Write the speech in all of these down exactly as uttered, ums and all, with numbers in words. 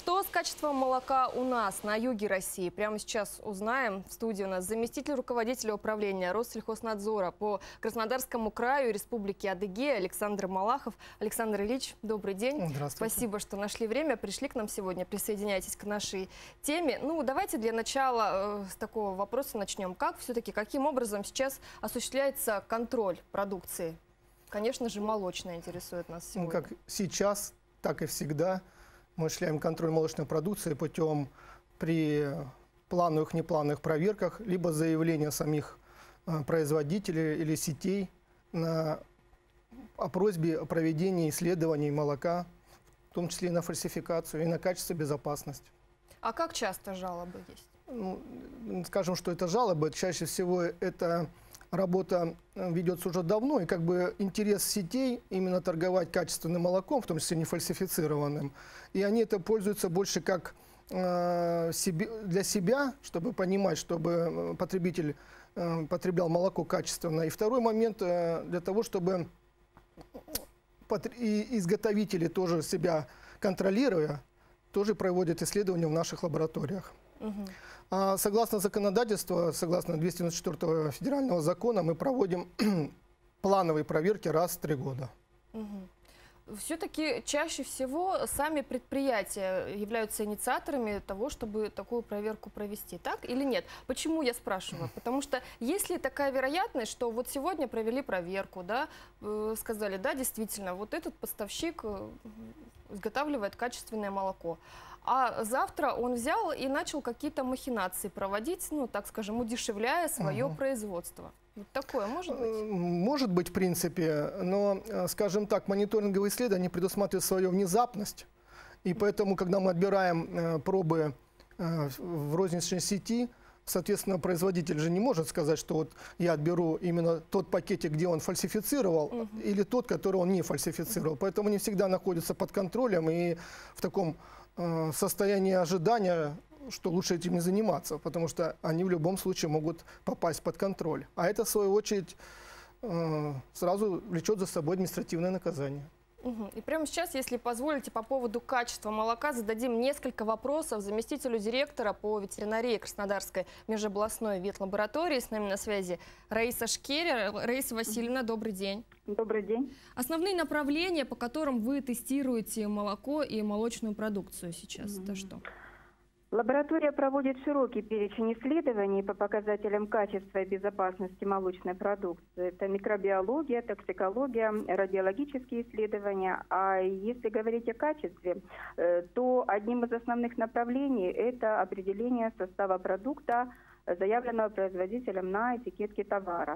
Что с качеством молока у нас на юге России? Прямо сейчас узнаем. В студии у нас заместитель руководителя управления Россельхознадзора по Краснодарскому краю и Республике Адыгея Александр Малахов. Александр Ильич, добрый день. Здравствуйте. Спасибо, что нашли время, пришли к нам сегодня. Присоединяйтесь к нашей теме. Ну, давайте для начала э, с такого вопроса начнем. Как все-таки, каким образом сейчас осуществляется контроль продукции? Конечно же, молочная интересует нас сегодня. Ну, как сейчас, так и всегда. Мы осуществляем контроль молочной продукции путем при плановых, неплановых проверках, либо заявления самих производителей или сетей на, о просьбе о проведении исследований молока, в том числе и на фальсификацию, и на качество и безопасность. А как часто жалобы есть? Ну, скажем, что это жалобы. Чаще всего это работа ведется уже давно, и как бы интерес сетей именно торговать качественным молоком, в том числе не фальсифицированным, и они это пользуются больше как э, себе, для себя, чтобы понимать, чтобы потребитель э, потреблял молоко качественно. И второй момент э, для того, чтобы и изготовители тоже себя контролируя, тоже проводят исследования в наших лабораториях. Угу. Согласно законодательству, согласно двести девяносто четвёртого федерального закона, мы проводим плановые проверки раз в три года. Угу. Все-таки чаще всего сами предприятия являются инициаторами того, чтобы такую проверку провести, так или нет? Почему я спрашиваю? Потому что есть ли такая вероятность, что вот сегодня провели проверку, да, сказали, да, действительно, вот этот поставщик изготавливает качественное молоко. А завтра он взял и начал какие-то махинации проводить, ну, так скажем, удешевляя свое угу. производство. Вот такое может быть? Может быть, в принципе, но, скажем так, мониторинговые исследования предусматривают свою внезапность. И поэтому, когда мы отбираем пробы в розничной сети, соответственно, производитель же не может сказать, что вот я отберу именно тот пакетик, где он фальсифицировал, угу. или тот, который он не фальсифицировал. Поэтому они всегда находятся под контролем и в таком состояние ожидания, что лучше этим не заниматься, потому что они в любом случае могут попасть под контроль. А это, в свою очередь, сразу влечет за собой административное наказание. Угу. И прямо сейчас, если позволите, по поводу качества молока зададим несколько вопросов заместителю директора по ветеринарии Краснодарской межобластной ветлаборатории. С нами на связи Раиса Шкерер. Раиса Васильевна, добрый день. Добрый день. Основные направления, по которым вы тестируете молоко и молочную продукцию сейчас, это что? Лаборатория проводит широкий перечень исследований по показателям качества и безопасности молочной продукции. Это микробиология, токсикология, радиологические исследования. А если говорить о качестве, то одним из основных направлений это определение состава продукта, заявленного производителем на этикетке товара.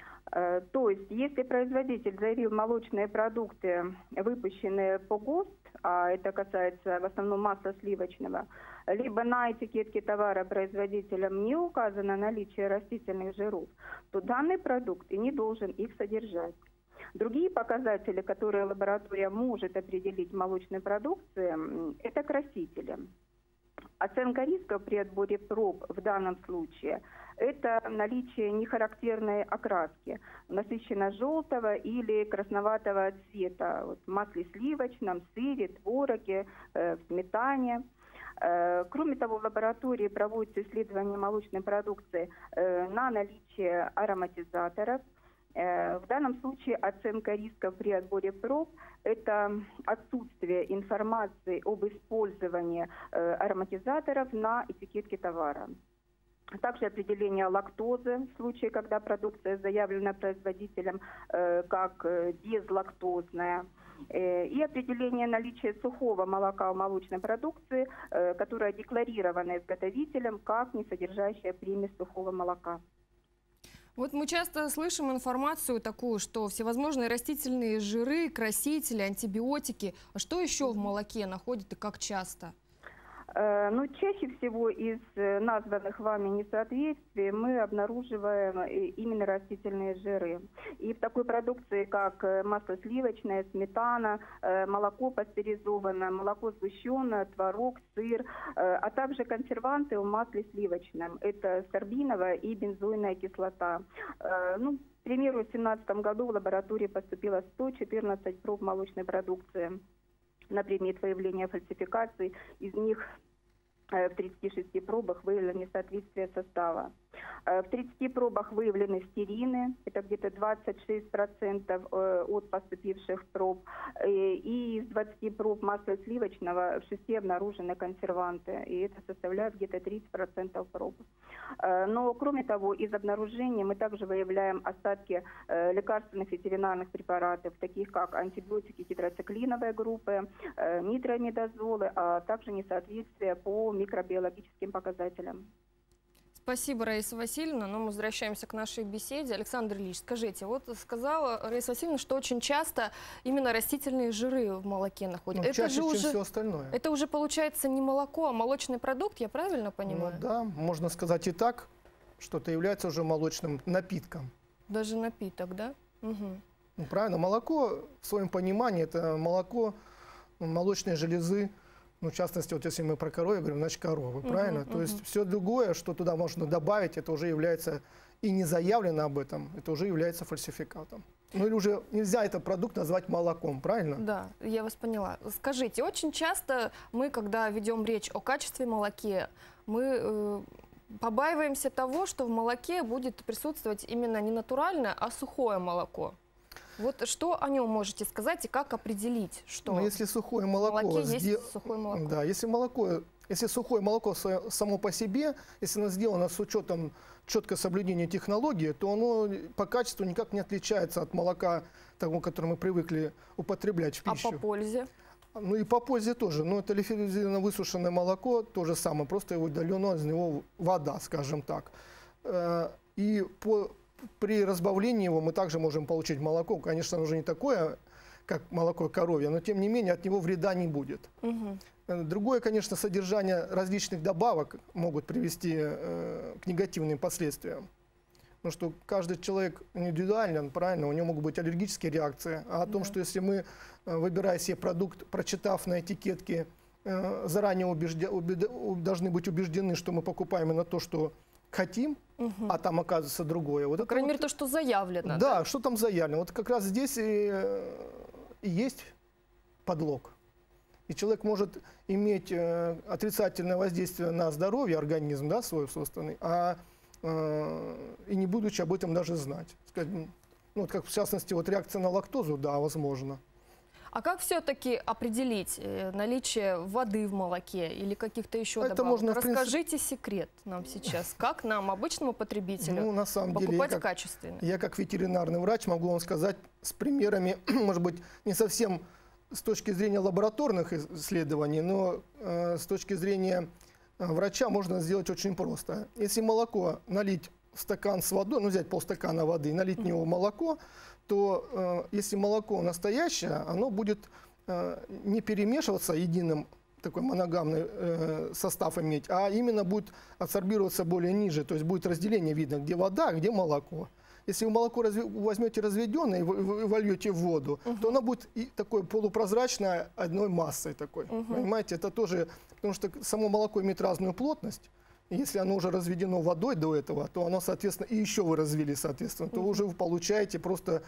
То есть, если производитель заявил молочные продукты, выпущенные по ГОСТ, а это касается в основном масла сливочного, либо на этикетке товара производителем не указано наличие растительных жиров, то данный продукт и не должен их содержать. Другие показатели, которые лаборатория может определить в молочной продукции, это красители. Оценка риска при отборе проб в данном случае – это наличие нехарактерной окраски, насыщенно-желтого или красноватого цвета вот, в масле сливочном, сыре, твороге, э, в сметане. Э, кроме того, в лаборатории проводятся исследования молочной продукции э, на наличие ароматизаторов. В данном случае оценка риска при отборе проб – это отсутствие информации об использовании ароматизаторов на этикетке товара. Также определение лактозы в случае, когда продукция заявлена производителем как безлактозная. И определение наличия сухого молока в молочной продукции, которое декларировано изготовителем как не содержащая примесь сухого молока. Вот мы часто слышим информацию такую, что всевозможные растительные жиры, красители, антибиотики. А что еще в молоке находят и как часто? Ну, чаще всего из названных вами несоответствий мы обнаруживаем именно растительные жиры. И в такой продукции, как масло сливочное, сметана, молоко пастеризованное, молоко сгущенное, творог, сыр, а также консерванты в масле сливочном. Это сорбиновая и бензойная кислота. Ну, к примеру, в две тысячи семнадцатом году в лаборатории поступило сто четырнадцать проб молочной продукции. на предмет выявления фальсификаций. Из них в тридцати шести пробах выявлено несоответствие состава. В тридцати пробах выявлены стерины, это где-то двадцать шесть процентов от поступивших проб. И из двадцати проб масла сливочного в шести обнаружены консерванты, и это составляет где-то тридцать процентов проб. Но кроме того, из обнаружения мы также выявляем остатки лекарственных ветеринарных препаратов, таких как антибиотики тетрациклиновой группы, нитромидазолы, а также несоответствие по микробиологическим показателям. Спасибо, Раиса Васильевна. Но мы возвращаемся к нашей беседе. Александр Ильич, скажите, вот сказала Раиса Васильевна, что очень часто именно растительные жиры в молоке находят. Ну, это чаще, же чем уже, все остальное. Это уже получается не молоко, а молочный продукт, я правильно понимаю? Ну, да, можно сказать и так, что это является уже молочным напитком. Даже напиток, да? Угу. Ну, правильно, молоко, в своем понимании, это молоко молочной железы. Ну, в частности, вот если мы про корову говорим, значит коровы, правильно? Uh-huh, То uh-huh. есть все другое, что туда можно добавить, это уже является, и не заявлено об этом, это уже является фальсификатом. Ну или уже нельзя этот продукт назвать молоком, правильно? Да, я вас поняла. Скажите, очень часто мы, когда ведем речь о качестве молоке, мы э, побаиваемся того, что в молоке будет присутствовать именно не натуральное, а сухое молоко. Вот что о нем можете сказать и как определить, что ну, если сухое молоко, в молоке сде... есть сухое молоко? Да, если молоко, если сухое молоко само по себе, если оно сделано с учетом четкого соблюдения технологии, то оно по качеству никак не отличается от молока того, которое мы привыкли употреблять в пищу. А по пользе? Ну и по пользе тоже. Но это лиферизированно высушенное молоко, то же самое, просто его удалена из него вода, скажем так. И по При разбавлении его мы также можем получить молоко. Конечно, оно уже не такое, как молоко коровье, но тем не менее от него вреда не будет. Угу. Другое, конечно, содержание различных добавок могут привести э, к негативным последствиям. Потому что каждый человек индивидуален, правильно, у него могут быть аллергические реакции. А о том, да. что если мы, выбирая себе продукт, прочитав на этикетке, э, заранее убежде, убед, должны быть убеждены, что мы покупаем именно то, что хотим, угу. а там оказывается другое. Вот По крайней мере, вот, то, что заявлено. Да, да, что там заявлено. Вот как раз здесь и, и есть подлог. И человек может иметь э, отрицательное воздействие на здоровье, организм, да, свой собственный, а э, и не будучи об этом даже знать. Сказать, ну, вот как в частности, вот реакция на лактозу, да, возможно. А как все-таки определить э, наличие воды в молоке или каких-то еще Это добавок? можно, Расскажите принципе... секрет нам сейчас. Как нам, обычному потребителю, ну, на самом покупать деле, я как, качественно? Я как ветеринарный врач могу вам сказать с примерами, может быть, не совсем с точки зрения лабораторных исследований, но э, с точки зрения э, врача можно сделать очень просто. Если молоко налить в стакан с водой, ну взять полстакана воды и налить в него молоко, то э, если молоко настоящее, оно будет э, не перемешиваться единым, такой моногамный э, состав иметь, а именно будет адсорбироваться более ниже, то есть будет разделение видно, где вода, а где молоко. Если вы молоко разве, возьмете разведенное и вольете в воду, uh-huh. то оно будет и такое полупрозрачное одной массой такой. Uh-huh. Понимаете, это тоже, потому что само молоко имеет разную плотность. Если оно уже разведено водой до этого, то оно, соответственно, и еще вы развели, соответственно, то уже вы получаете просто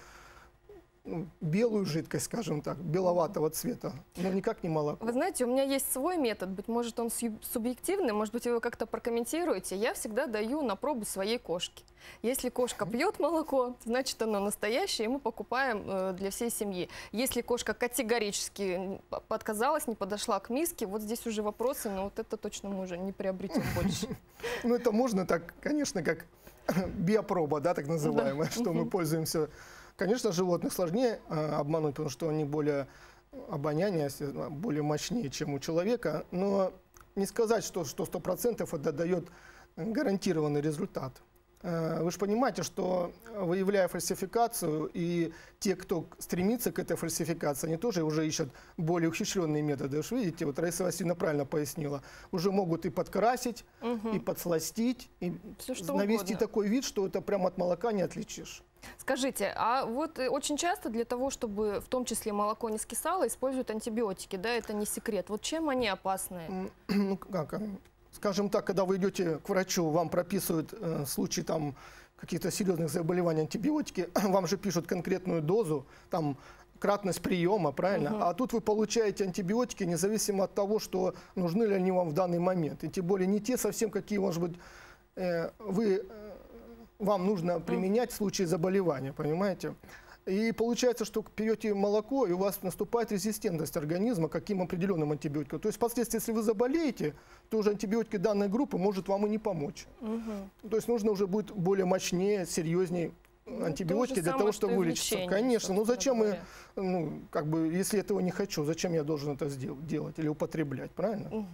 ну, белую жидкость, скажем так, беловатого цвета, но никак не молоко. Вы знаете, у меня есть свой метод, быть может, он субъективный, может быть, вы его как-то прокомментируете. Я всегда даю на пробу своей кошке. Если кошка пьет молоко, значит, оно настоящее, и мы покупаем э, для всей семьи. Если кошка категорически отказалась, не подошла к миске, вот здесь уже вопросы, но вот это точно мы уже не приобретем больше. Ну, это можно так, конечно, как биопроба, да, так называемая, что мы пользуемся. Конечно, животных сложнее обмануть, потому что они более обоняние, более мощнее, чем у человека, но не сказать, что сто процентов это дает гарантированный результат. Вы же понимаете, что выявляя фальсификацию, и те, кто стремится к этой фальсификации, они тоже уже ищут более ухищренные методы. Вы же видите, вот Раиса Васильевна правильно пояснила, уже могут и подкрасить, угу. и подсластить, и Все, навести угодно. Такой вид, что это прямо от молока не отличишь. Скажите, а вот очень часто для того, чтобы в том числе молоко не скисало, используют антибиотики, да, это не секрет. Вот чем они опасны? Ну, как? Скажем так, когда вы идете к врачу, вам прописывают э, в случае там каких-то серьезных заболеваний антибиотики, вам же пишут конкретную дозу, там кратность приема, правильно? Угу. А тут вы получаете антибиотики независимо от того, что нужны ли они вам в данный момент. И тем более не те совсем, какие, может быть, э, вы, э, вам нужно применять в случае заболевания, понимаете? И получается, что пьете молоко, и у вас наступает резистентность организма к каким определенным антибиотикам. То есть впоследствии, если вы заболеете, то уже антибиотики данной группы может вам и не помочь. Угу. То есть нужно уже будет более мочнее, серьезнее антибиотики ну, для того, чтобы вылечиться. Конечно, ну зачем мы, ну, как бы, если этого не хочу, зачем я должен это сделать, делать или употреблять, правильно? Угу.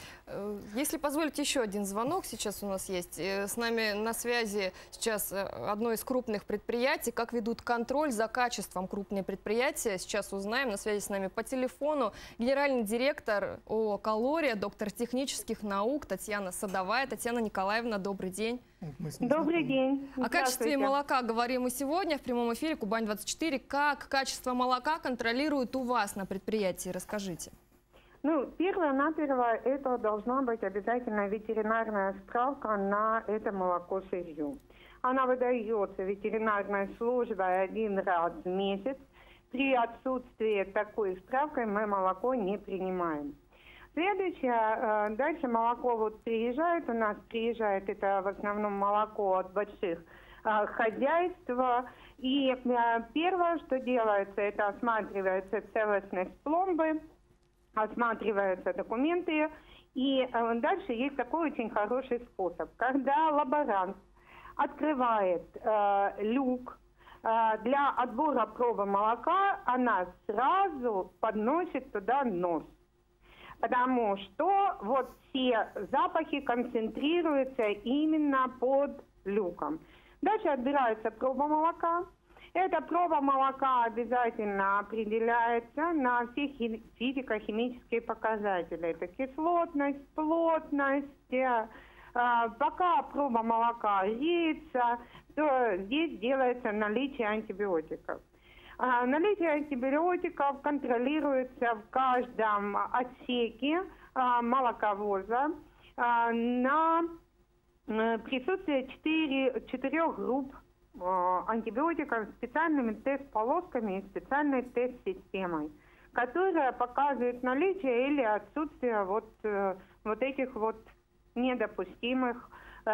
Если позволите, еще один звонок сейчас у нас есть. С нами на связи сейчас одно из крупных предприятий. Как ведут контроль за качеством крупные предприятия, сейчас узнаем. На связи с нами по телефону генеральный директор ООО «Калория», доктор технических наук Татьяна Садовая. Татьяна Николаевна, добрый день. Добрый день. О качестве молока говорим мы сегодня в прямом эфире Кубань двадцать четыре. Как качество молока контролируют у вас на предприятии? Расскажите. Ну, первое-наперво, это должна быть обязательно ветеринарная справка на это молоко сырье. Она выдается ветеринарной службой один раз в месяц. При отсутствии такой справки мы молоко не принимаем. Следующее, дальше молоко вот приезжает, у нас приезжает это в основном молоко от больших хозяйств. И первое, что делается, это осматривается целостность пломбы, осматриваются документы, и э, дальше есть такой очень хороший способ. Когда лаборант открывает э, люк э, для отбора пробы молока, она сразу подносит туда нос. Потому что вот все запахи концентрируются именно под люком. Дальше отбирается проба молока. Эта проба молока обязательно определяется на все физико-химические показатели. Это кислотность, плотность. Пока проба молока греется, то здесь делается наличие антибиотиков. Наличие антибиотиков контролируется в каждом отсеке молоковоза на присутствие четырех групп антибиотиков специальными тест-полосками и специальной тест-системой, которая показывает наличие или отсутствие вот, вот этих вот недопустимых э,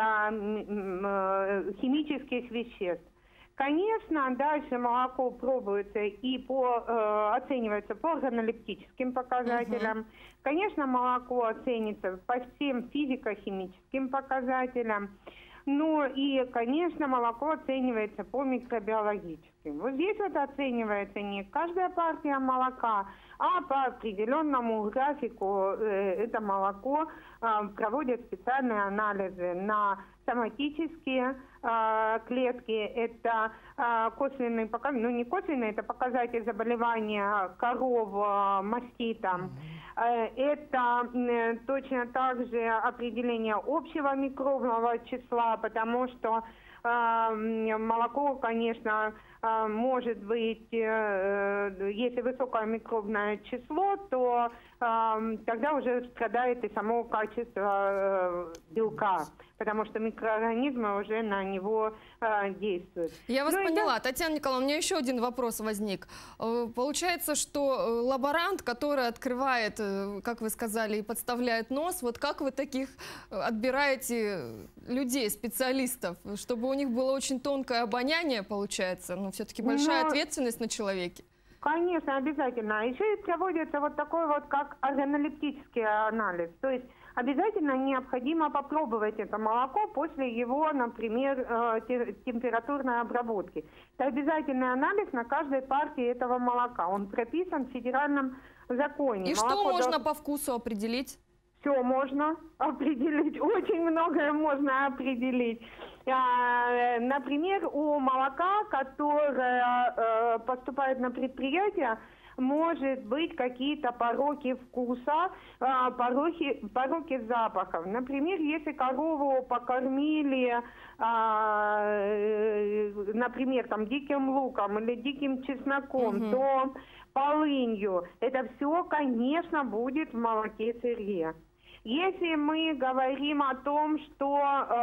э, химических веществ. Конечно, дальше молоко пробуется и по, э, оценивается по органолептическим показателям. Uh-huh. Конечно, молоко оценится по всем физико-химическим показателям. Ну и, конечно, молоко оценивается по микробиологическим. Вот здесь вот оценивается не каждая партия молока, а по определенному графику э, это молоко э, проводят специальные анализы на соматические э, клетки. Это э, косвенный показатель, ну не косвенный, это показатель заболевания коров э, маститом. Это точно так же определение общего микробного числа, потому что э, молоко, конечно, э, может быть, э, если высокое микробное число, то э, тогда уже страдает и само качество э, белка, потому что микроорганизмы уже на него э, действуют. Я вас ну, поняла. это... Татьяна Николаевна, у меня еще один вопрос возник. Получается, что лаборант, который открывает, как вы сказали, и подставляет нос, вот как вы таких отбираете людей, специалистов, чтобы у них было очень тонкое обоняние, получается, но все-таки большая Но... ответственность на человеке? Конечно, обязательно. Еще и проводится вот такой вот, как органолептический анализ. То есть обязательно необходимо попробовать это молоко после его, например, температурной обработки. Это обязательный анализ на каждой партии этого молока. Он прописан в федеральном законе. И молоко что можно должно... по вкусу определить? Все можно определить, очень многое можно определить. Например, у молока, которое поступает на предприятие, может быть какие-то пороки вкуса, пороки, пороки запахов. Например, если корову покормили, например, там, диким луком или диким чесноком, угу. то полынью, это все, конечно, будет в молоке сырье. Если мы говорим о том, что,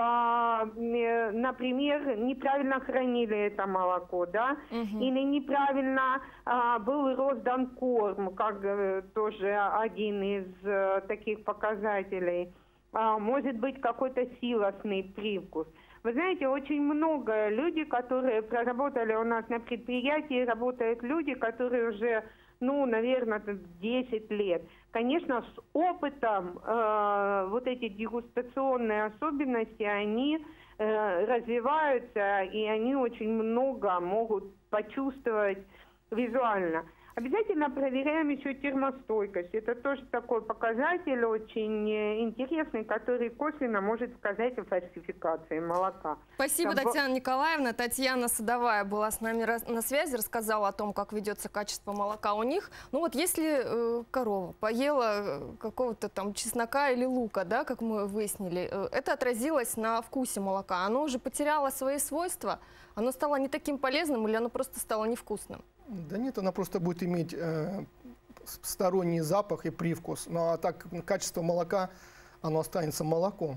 э, например, неправильно хранили это молоко, да, угу. или неправильно э, был роздан корм, как э, тоже один из э, таких показателей, э, может быть какой-то силосный привкус. Вы знаете, очень много людей, которые проработали у нас на предприятии, работают люди, которые уже, ну, наверное, десять лет. Конечно, с опытом э, вот эти дегустационные особенности, они э, развиваются, и они очень много могут почувствовать визуально. Обязательно проверяем еще термостойкость. Это тоже такой показатель очень интересный, который косвенно может сказать о фальсификации молока. Спасибо, Там... Татьяна Николаевна. Татьяна Садовая была с нами на связи, рассказала о том, как ведется качество молока у них. Ну вот если э, корова поела какого-то там чеснока или лука, да, как мы выяснили, э, это отразилось на вкусе молока. Оно уже потеряло свои свойства, оно стало не таким полезным или оно просто стало невкусным? Да нет, она просто будет иметь э, сторонний запах и привкус. Ну а так качество молока, оно останется молоком.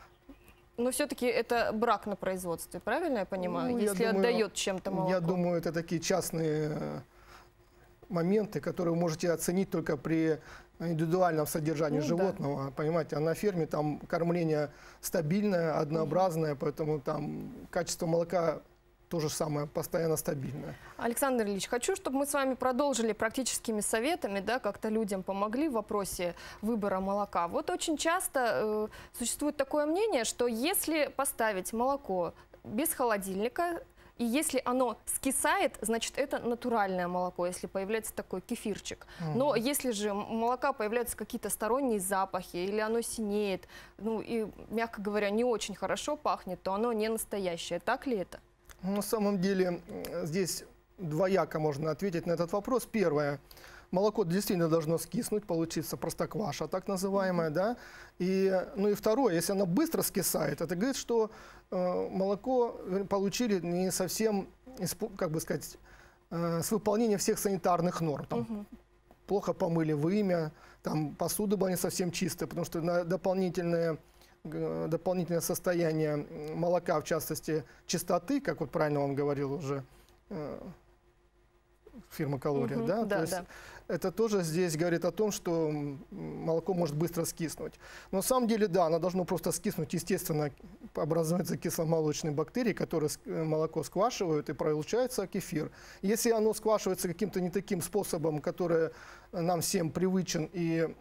Но все-таки это брак на производстве, правильно я понимаю? Ну, если я думаю, отдает чем-то молоко. Я думаю, это такие частные моменты, которые вы можете оценить только при индивидуальном содержании ну, животного. Да. Понимаете, а на ферме там кормление стабильное, однообразное, угу. поэтому там качество молока то же самое, постоянно стабильное. Александр Ильич, хочу, чтобы мы с вами продолжили практическими советами, да, как-то людям помогли в вопросе выбора молока. Вот очень часто э, существует такое мнение, что если поставить молоко без холодильника, и если оно скисает, значит, это натуральное молоко, если появляется такой кефирчик. Mm-hmm. Но если же у молока появляются какие-то сторонние запахи, или оно синеет, ну и, мягко говоря, не очень хорошо пахнет, то оно не настоящее. Так ли это? На самом деле здесь двояко можно ответить на этот вопрос. Первое. Молоко действительно должно скиснуть, получиться простокваша, так называемая, mm-hmm. да. И, ну и второе, если оно быстро скисает, это говорит, что э, молоко получили не совсем, как бы сказать, э, с выполнением всех санитарных норм. Там, mm-hmm. плохо помыли вымя, там посуда была не совсем чистая, потому что на дополнительное, дополнительное состояние молока, в частности, чистоты, как вот правильно вам говорил уже э, фирма «Калория», mm-hmm. да, да, то есть да. это тоже здесь говорит о том, что молоко может быстро скиснуть. Но на самом деле, да, оно должно просто скиснуть. Естественно, образуются кисломолочные бактерии, которые молоко сквашивают, и получается кефир. Если оно сквашивается каким-то не таким способом, который нам всем привычен и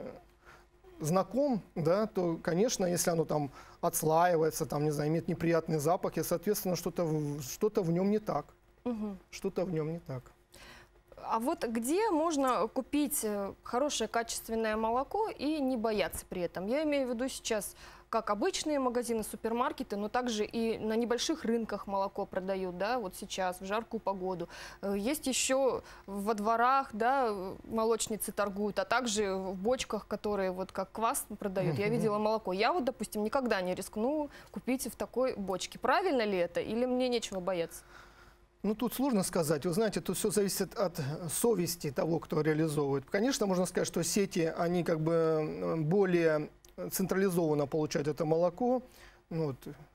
знаком, да, то, конечно, если оно там отслаивается, там, не знаю, имеет неприятный запах, и, соответственно, что-то что-то в нем не так. Угу. Что-то в нем не так. А вот где можно купить хорошее качественное молоко и не бояться при этом? Я имею в виду сейчас как обычные магазины, супермаркеты, но также и на небольших рынках молоко продают, да, вот сейчас, в жаркую погоду. Есть еще во дворах, да, молочницы торгуют, а также в бочках, которые вот как квас продают. Я видела молоко. Я вот, допустим, никогда не рискну купить в такой бочке. Правильно ли это или мне нечего бояться? Ну, тут сложно сказать. Вы знаете, тут все зависит от совести того, кто реализовывает. Конечно, можно сказать, что сети, они как бы более централизованно получают это молоко. Вот.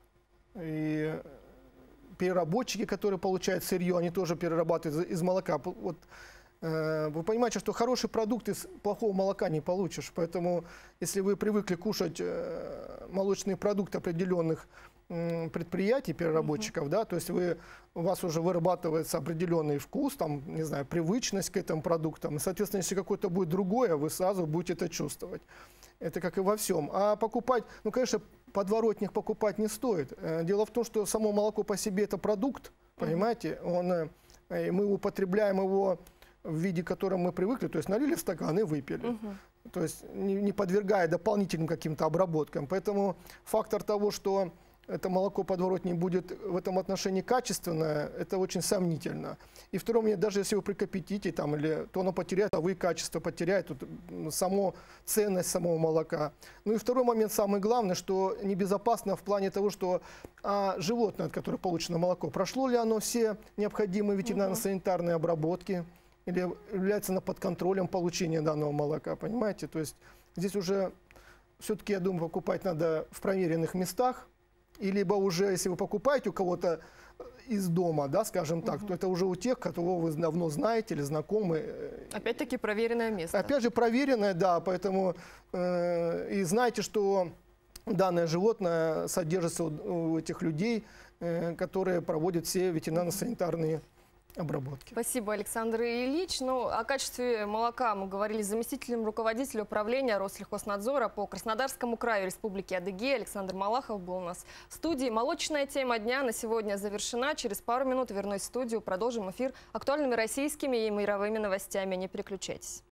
И переработчики, которые получают сырье, они тоже перерабатывают из, из молока. Вот, э, вы понимаете, что хороший продукт из плохого молока не получишь. Поэтому, если вы привыкли кушать э, молочные продукты определенных предприятий, переработчиков, uh-huh. да, то есть вы, у вас уже вырабатывается определенный вкус, там, не знаю, привычность к этим продуктам, и, соответственно, если какое-то будет другое, вы сразу будете это чувствовать. Это как и во всем. А покупать, ну, конечно, подворотник покупать не стоит. Дело в том, что само молоко по себе это продукт, uh-huh. понимаете, он, мы употребляем его в виде, к которому мы привыкли, то есть налили в стакан и выпили. Uh-huh. То есть не, не подвергая дополнительным каким-то обработкам. Поэтому фактор того, что это молоко подворотни будет в этом отношении качественное, это очень сомнительно. И второй момент, даже если вы прикипятите, там, или, то оно потеряет, а вы качество потеряет, тут, само ценность самого молока. Ну и второй момент, самый главный, что небезопасно в плане того, что а, животное, от которого получено молоко, прошло ли оно все необходимые ветеринарно-санитарные обработки, или является на под контролем получения данного молока, понимаете? То есть здесь уже все-таки, я думаю, покупать надо в проверенных местах. И либо уже, если вы покупаете у кого-то из дома, да, скажем так, угу. то это уже у тех, которого вы давно знаете или знакомы. Опять-таки проверенное место. Опять же, проверенное, да, поэтому э, и знаете, что данное животное содержится у, у этих людей, э, которые проводят все ветеринарно-санитарные обработки. Спасибо, Александр Ильич. Ну, о качестве молока мы говорили с заместителем руководителя управления Россельхознадзора по Краснодарскому краю Республики Адыгея. Александр Малахов был у нас в студии. Молочная тема дня на сегодня завершена. Через пару минут вернусь в студию. Продолжим эфир актуальными российскими и мировыми новостями. Не переключайтесь.